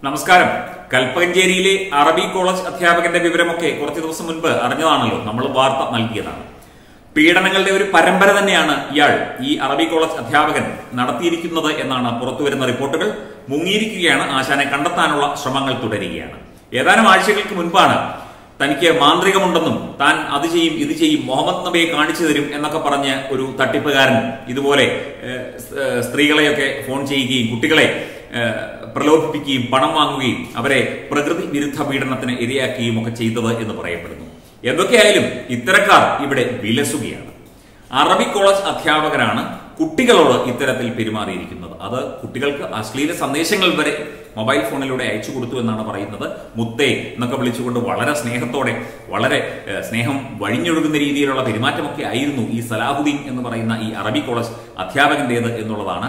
നമസ്കാരം. കൽപ്പകഞ്ചേരിയിലെ അറബി കോളേജ് അധ്യാപകന്റെ വിവരമൊക്കെ കുറച്ചു ദിവസം മുൻപ് അറിഞ്ഞതാണല്ലോ, നമ്മൾ വാർത്ത നൽകിയതാണ്. പീഡനങ്ങളുടെ ഒരു പരമ്പര തന്നെയാണ് ഇയാൾ, ഈ അറബി കോളേജ് അധ്യാപകൻ നടത്തിയിരിക്കുന്നത് എന്നാണ് പുറത്തുവരുന്ന റിപ്പോർട്ടുകൾ. മുങ്ങിയിരിക്കുകയാണ്, ആശാനെ കണ്ടെത്താനുള്ള ശ്രമങ്ങൾ തുടരുകയാണ്. ഏതാനും ആഴ്ചകൾക്ക് മുൻപാണ് തനിക്ക് മാന്ത്രികമുണ്ടെന്നും താൻ അത് ചെയ്യും ഇത് ചെയ്യും, മുഹമ്മദ് നബിയെ കാണിച്ചു തരും എന്നൊക്കെ പറഞ്ഞ് ഒരു തട്ടിപ്പുകാരൻ ഇതുപോലെ സ്ത്രീകളെയൊക്കെ ഫോൺ ചെയ്യുകയും കുട്ടികളെ പ്രലോഭിപ്പിക്കുകയും പണം വാങ്ങുകയും അവരെ പ്രകൃതി വിരുദ്ധ പീഡനത്തിന് ഇരയാക്കുകയും ഒക്കെ ചെയ്തത് എന്ന് പറയപ്പെടുന്നു. എന്തൊക്കെയായാലും ഇത്തരക്കാർ ഇവിടെ വിലസുകയാണ്. അറബി കോളേജ് അധ്യാപകരാണ് കുട്ടികളോട് ഇത്തരത്തിൽ പെരുമാറിയിരിക്കുന്നത്. അത് കുട്ടികൾക്ക് അശ്ലീല സന്ദേശങ്ങൾ വരെ മൊബൈൽ ഫോണിലൂടെ അയച്ചു കൊടുത്തു എന്നാണ് പറയുന്നത്. മുത്തേ എന്നൊക്കെ വിളിച്ചുകൊണ്ട് വളരെ സ്നേഹത്തോടെ, വളരെ സ്നേഹം വഴിഞ്ഞൊഴുകുന്ന രീതിയിലുള്ള പെരുമാറ്റമൊക്കെ ആയിരുന്നു ഈ സലാഹുദ്ദീൻ എന്ന് പറയുന്ന ഈ അറബി കോളേജ് അധ്യാപകന്റേത് എന്നുള്ളതാണ്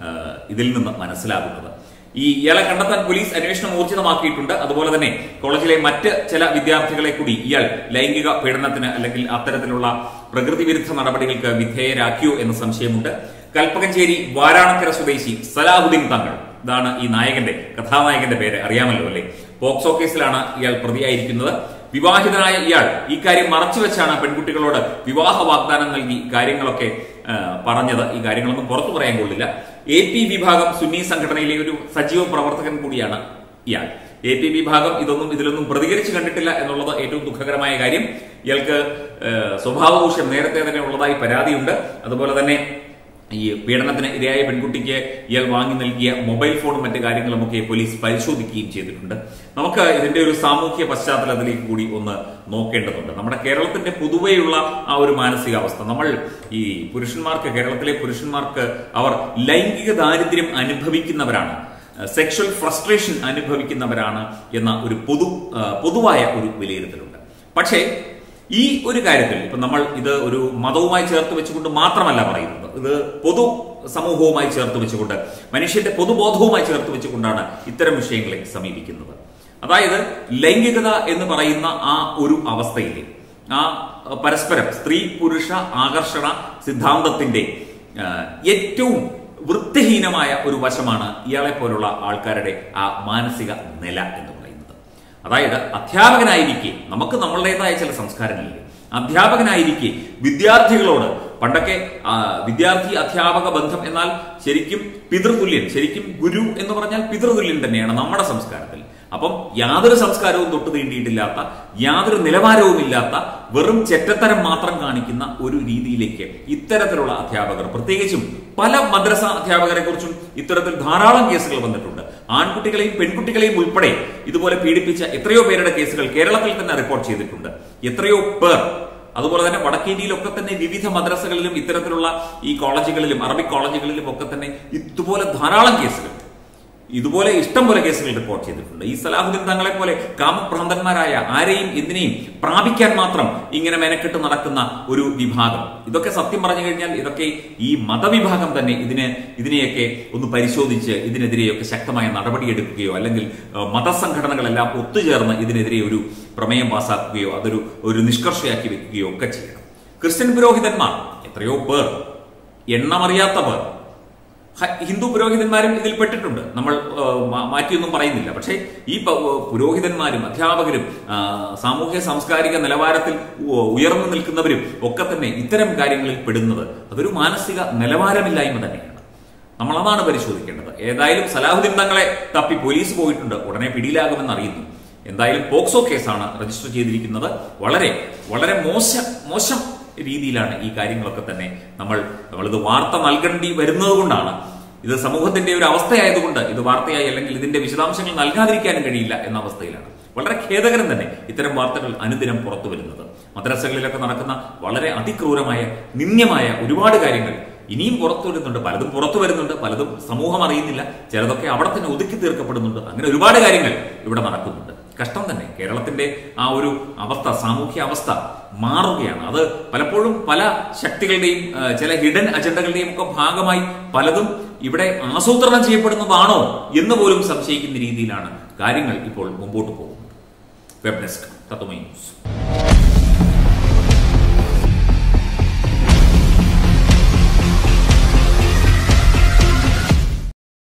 ഇതിൽ നിന്ന് മനസ്സിലാകുന്നത്. ഇയാളെ കണ്ടെത്താൻ പോലീസ് അന്വേഷണം ഊർജിതമാക്കിയിട്ടുണ്ട്. അതുപോലെ തന്നെ കോളേജിലെ മറ്റ് ചില വിദ്യാർത്ഥികളെ കൂടി ഇയാൾ ലൈംഗിക പീഡനത്തിന് അല്ലെങ്കിൽ അത്തരത്തിലുള്ള പ്രകൃതി വിരുദ്ധ നടപടികൾക്ക് വിധേയരാക്കിയോ എന്ന സംശയമുണ്ട്. കൽപ്പകഞ്ചേരി വാരാണക്കര സ്വദേശി സലാഹുദ്ദീൻ തങ്ങൾ, ഇതാണ് ഈ കഥാനായകന്റെ പേര്, അറിയാമല്ലോ അല്ലെ. പോക്സോ കേസിലാണ് ഇയാൾ പ്രതിയായിരിക്കുന്നത്. വിവാഹിതനായ ഇയാൾ ഈ കാര്യം മറച്ചുവെച്ചാണ് പെൺകുട്ടികളോട് വിവാഹ വാഗ്ദാനം നൽകി കാര്യങ്ങളൊക്കെ പറഞ്ഞത്. ഈ കാര്യങ്ങളൊന്നും പുറത്തു പറയാൻ കൊള്ളില്ല. AP വിഭാഗം സുന്നി സംഘടനയിലെ ഒരു സജീവ പ്രവർത്തകൻ കൂടിയാണ് ഇയാൾ. AP വിഭാഗം ഇതിലൊന്നും പ്രതികരിച്ചു കണ്ടിട്ടില്ല എന്നുള്ളത് ഏറ്റവും ദുഃഖകരമായ കാര്യം. ഇയാൾക്ക് സ്വഭാവദൂഷ്യം നേരത്തെ തന്നെ ഉള്ളതായി പരാതിയുണ്ട്. അതുപോലെ തന്നെ ഈ പീഡനത്തിന് ഇരയായ പെൺകുട്ടിക്ക് ഇയാൾ വാങ്ങി നൽകിയ മൊബൈൽ ഫോണും മറ്റു കാര്യങ്ങളുമൊക്കെ പോലീസ് പരിശോധിക്കുകയും ചെയ്തിട്ടുണ്ട്. നമുക്ക് ഇതിന്റെ ഒരു സാമൂഹ്യ പശ്ചാത്തലത്തിലേക്ക് കൂടി ഒന്ന് നോക്കേണ്ടതുണ്ട്. നമ്മുടെ കേരളത്തിന്റെ പൊതുവെയുള്ള ആ ഒരു മാനസികാവസ്ഥ, നമ്മൾ ഈ കേരളത്തിലെ പുരുഷന്മാർക്ക് അവർ ലൈംഗിക ദാരിദ്ര്യം അനുഭവിക്കുന്നവരാണ്, സെക്ഷൽ ഫ്രസ്ട്രേഷൻ അനുഭവിക്കുന്നവരാണ് എന്ന ഒരു പൊതുവായ ഒരു വിലയിരുത്തലുണ്ട്. പക്ഷേ ഈ ഒരു കാര്യത്തിൽ ഇപ്പൊ നമ്മൾ ഇത് ഒരു മതവുമായി ചേർത്ത് വെച്ചുകൊണ്ട് മാത്രമല്ല പറയുന്നത്, ഇത് പൊതു സമൂഹവുമായി ചേർത്ത് വെച്ചുകൊണ്ട്, മനുഷ്യന്റെ പൊതുബോധവുമായി ചേർത്ത് വെച്ചുകൊണ്ടാണ് ഇത്തരം വിഷയങ്ങളെ സമീപിക്കുന്നത്. അതായത് ലൈംഗികത എന്ന് പറയുന്ന ആ ഒരു അവസ്ഥയിലെ ആ പരസ്പരം സ്ത്രീ പുരുഷ ആകർഷണ സിദ്ധാന്തത്തിന്റെ ഏറ്റവും വൃത്തിഹീനമായ ഒരു വശമാണ് ഇയാളെ പോലുള്ള ആൾക്കാരുടെ ആ മാനസിക നില എന്ന് പറയുന്നത്. അതായത് അധ്യാപകനായിരിക്കെ നമുക്ക് നമ്മളുടേതായ ചില സംസ്കാരങ്ങളില്ലേ, അധ്യാപകനായിരിക്കെ വിദ്യാർത്ഥികളോട് പണ്ടൊക്കെ വിദ്യാർത്ഥി അധ്യാപക ബന്ധം എന്നാൽ ശരിക്കും പിതൃതുല്യൻ, ശരിക്കും ഗുരു എന്ന് പറഞ്ഞാൽ പിതൃതുല്യൻ തന്നെയാണ് നമ്മുടെ സംസ്കാരത്തിൽ. അപ്പം യാതൊരു സംസ്കാരവും തൊട്ടു തീണ്ടിയിട്ടില്ലാത്ത, യാതൊരു നിലവാരവുമില്ലാത്ത, വെറും ചെറ്റത്തരം മാത്രം കാണിക്കുന്ന ഒരു രീതിയിലേക്ക് ഇത്തരത്തിലുള്ള അധ്യാപകർ, പ്രത്യേകിച്ചും പല മദ്രസ അധ്യാപകരെ കുറിച്ചും ഇത്തരത്തിൽ ധാരാളം കേസുകൾ വന്നിട്ടുണ്ട്. ആൺകുട്ടികളെയും പെൺകുട്ടികളെയും ഉൾപ്പെടെ ഇതുപോലെ പീഡിപ്പിച്ച എത്രയോ പേരുടെ കേസുകൾ കേരളത്തിൽ തന്നെ റിപ്പോർട്ട് ചെയ്തിട്ടുണ്ട്. എത്രയോ പേർ, അതുപോലെ തന്നെ വടക്കേന്ത്യയിലൊക്കെ തന്നെ വിവിധ മദ്രസകളിലും ഇത്തരത്തിലുള്ള ഈ കോളേജുകളിലും അറബിക് കോളേജുകളിലും ഒക്കെ തന്നെ ഇതുപോലെ ധാരാളം കേസുകൾ, ഇതുപോലെ ഇഷ്ടം പോലെ കേസുകൾ റിപ്പോർട്ട് ചെയ്തിട്ടുണ്ട്. ഈ സലാഹുദ്ദീൻ തങ്ങളെ പോലെ കാമഭ്രാന്തന്മാരായ ആരെയും എന്തിനേയും പ്രാപിക്കാൻ മാത്രം ഇങ്ങനെ മെനക്കെട്ട് നടക്കുന്ന ഒരു വിഭാഗം, ഇതൊക്കെ സത്യം പറഞ്ഞു കഴിഞ്ഞാൽ ഇതൊക്കെ ഈ മതവിഭാഗം തന്നെ ഇതിനെയൊക്കെ ഒന്ന് പരിശോധിച്ച് ഇതിനെതിരെയൊക്കെ ശക്തമായ നടപടിയെടുക്കുകയോ അല്ലെങ്കിൽ മതസംഘടനകളെല്ലാം ഒത്തുചേർന്ന് ഇതിനെതിരെ ഒരു പ്രമേയം പാസാക്കുകയോ അതൊരു നിഷ്കർഷയാക്കി വെക്കുകയോ ഒക്കെ ചെയ്യണം. ക്രിസ്ത്യൻ പുരോഹിതന്മാർ എത്രയോ പേർ, എണ്ണമറിയാത്ത പേർ, ഹിന്ദു പുരോഹിതന്മാരും ഇതിൽ പെട്ടിട്ടുണ്ട്, നമ്മൾ മാറ്റിയൊന്നും പറയുന്നില്ല. പക്ഷേ ഈ പുരോഹിതന്മാരും അധ്യാപകരും സാമൂഹ്യ സാംസ്കാരിക നിലവാരത്തിൽ ഉയർന്നു നിൽക്കുന്നവരും ഒക്കെ തന്നെ ഇത്തരം കാര്യങ്ങളിൽ പെടുന്നത് അതൊരു മാനസിക നിലവാരമില്ലായ്മ തന്നെയാണ്. നമ്മൾ അതാണ് പരിശോധിക്കേണ്ടത്. ഏതായാലും സലാഹുദ്ദീൻ തങ്ങളെ തപ്പി പോലീസ് പോയിട്ടുണ്ട്, ഉടനെ പിടിയിലാകുമെന്ന് അറിയുന്നു. എന്തായാലും പോക്സോ കേസാണ് രജിസ്റ്റർ ചെയ്തിരിക്കുന്നത്. വളരെ വളരെ മോശം രീതിയിലാണ് ഈ കാര്യങ്ങളൊക്കെ തന്നെ നമ്മളിത് വാർത്ത നൽകേണ്ടി വരുന്നത് കൊണ്ടാണ്, ഇത് സമൂഹത്തിന്റെ ഒരു അവസ്ഥയായതുകൊണ്ട് ഇത് വാർത്തയായി അല്ലെങ്കിൽ ഇതിന്റെ വിശദാംശങ്ങൾ നൽകാതിരിക്കാനും കഴിയില്ല എന്ന അവസ്ഥയിലാണ്. വളരെ ഖേദകരം തന്നെ ഇത്തരം വാർത്തകൾ അനുദിനം പുറത്തു വരുന്നത്. മദ്രസകളിലൊക്കെ നടക്കുന്ന വളരെ അതിക്രൂരമായ നിന്ദ്യമായ ഒരുപാട് കാര്യങ്ങൾ ഇനിയും പുറത്തു വരുന്നുണ്ട്. പലതും പുറത്തു വരുന്നുണ്ട്, പലതും സമൂഹം അറിയുന്നില്ല, ചിലതൊക്കെ അവിടെ തന്നെ ഒതുക്കി തീർക്കപ്പെടുന്നുണ്ട്. അങ്ങനെ ഒരുപാട് കാര്യങ്ങൾ ഇവിടെ നടക്കുന്നുണ്ട്. കഷ്ടം തന്നെ. കേരളത്തിന്റെ ആ ഒരു അവസ്ഥ, സാമൂഹ്യ അവസ്ഥ മാറുകയാണ്. അത് പലപ്പോഴും പല ശക്തികളുടെയും ചില ഹിഡൻ അജണ്ടകളുടെയും ഒക്കെ ഭാഗമായി പലതും ഇവിടെ ആസൂത്രണം ചെയ്യപ്പെടുന്നതാണോ എന്ന് പോലും സംശയിക്കുന്ന രീതിയിലാണ് കാര്യങ്ങൾ ഇപ്പോൾ മുമ്പോട്ട് പോകുന്നത്. Web desk Tatwamayi news.